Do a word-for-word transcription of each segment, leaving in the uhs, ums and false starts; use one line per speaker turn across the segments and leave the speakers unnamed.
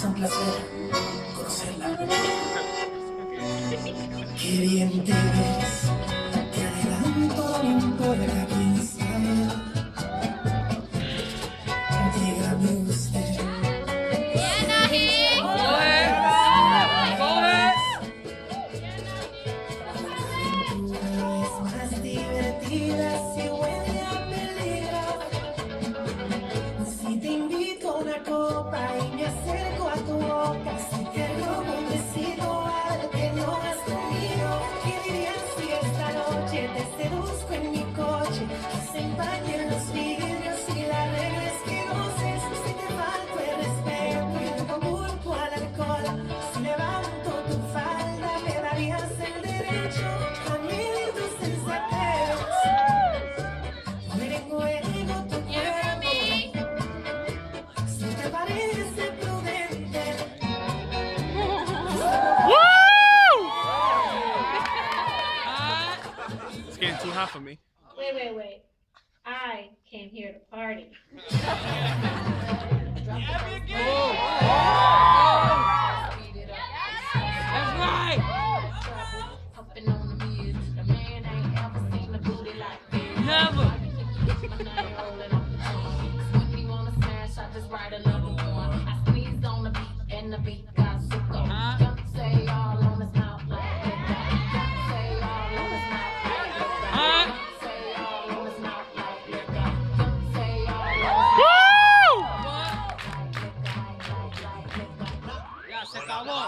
Es un placer conocerla. Qué bien te ves, te adelanto, no importa quién sea. Dígame usted. Es más divertida si huele a peligro. Si te invito a una copa y me acerco a tu boca, si te robo un besito al que no has comido, ¿qué dirías si esta noche te seduzco en mi coche? Que se empañen los vidrios y la regla es que goces. Si te falto el respeto y te convulco al alcohol, si levanto tu falda me darías el derecho a medir tus sensateos. Merenguego tu cuerpo, si te parece prudente.
It's getting too hot for me.
Wait, wait, wait. I came here to party.
That's right.
Puffin' on the mid. The man ain't ever seen a booty like this.
Never.
When you wanna smash, I just write another one. I squeezed on the beat and the beat got sicko.
Huh?
Don't say all on his mouth like that. Don't say all on his mouth like that.
Huh?
Don't say all on his mouth like that. Don't say all on his mouth
Ya se acabó.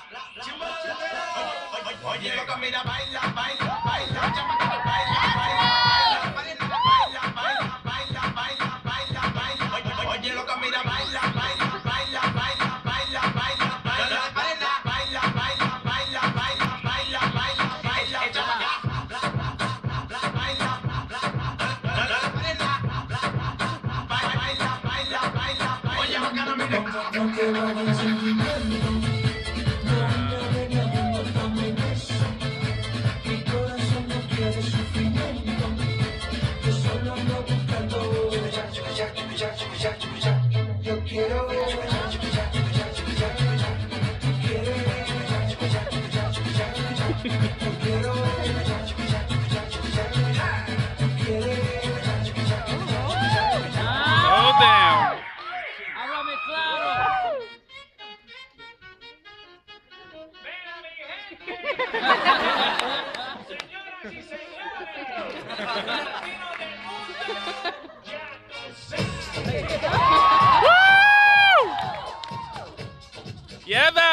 Oye, loca, mira, baila, baila, baila, llama que me baila, baila, baila, baila, baila, baila, baila, baila, baila. Oye, loca, mira, baila, baila, baila, baila, baila, baila, baila, baila, baila, baila, baila, baila, baila, baila, baila, llama que baila, baila, baila, baila, baila. Oye, bacana, mira.
No te vayas sentimiento, no ando regañando también eso. Mi corazón no quiere sufrimiento, yo solo ando buscando. Yo quiero ver, quiero
Oh, damn.
Háblame claro.
Señoras y señores, latino del mundo, ya tú sabes.
Yeah,